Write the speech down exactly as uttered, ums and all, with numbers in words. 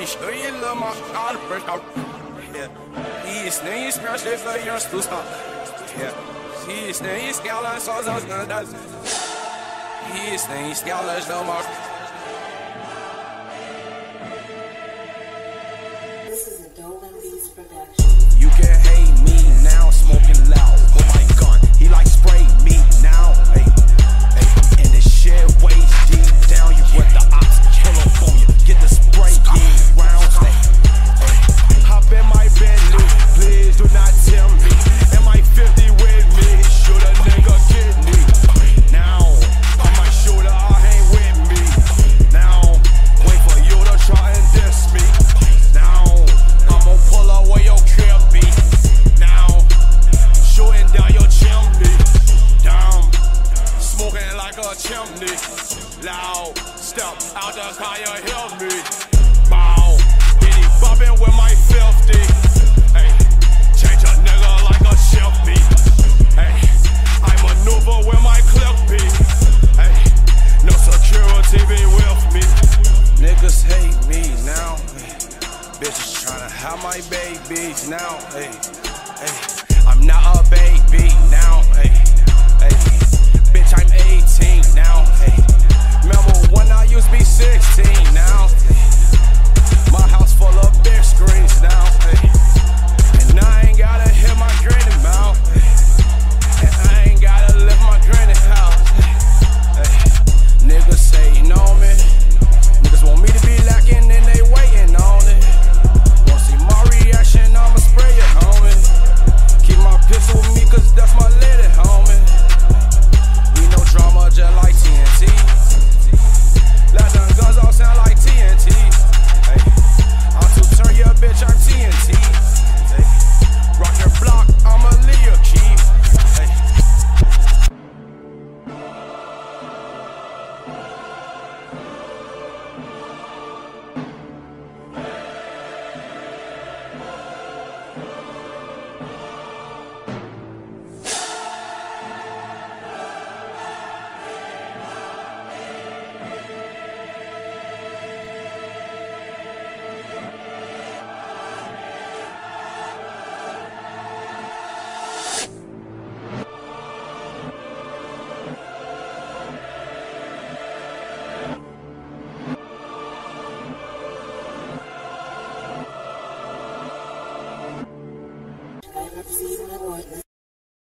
Schöne macht Arbeit auf. Die ist nicht mehr Schiffe, ihr Stusser. Die ist nicht gerne so, so, so, das. Die ist nicht gerne so, macht. This is a Dolan Beats production. You can hate me now, smoking loud. Oh my gun, he like spray me now. Hey, hey, I'm in the shit waist deep down. You with the ops, pull up on you, get the spray yeah, round. Hey, hey, hop in my Bentley, please do not tell me. Am I fifty with me? Shoot a nigga kidney. Now, on my shoulder, I hang with me. Now, wait for you to try and diss me. Now, I'ma pull up where your crib be. Now, shooting down your chimney. Down, smoking like a chimney. Loud, step out the car, you hear me. Bow, bitty bopping with my fifty. Hey, change a nigga like a shifty. Hey, I maneuver with my clip be. Hey, no security be with me. Niggas hate me now. Hey, bitches tryna have my babies now. Hey, hey, I'm not a baby.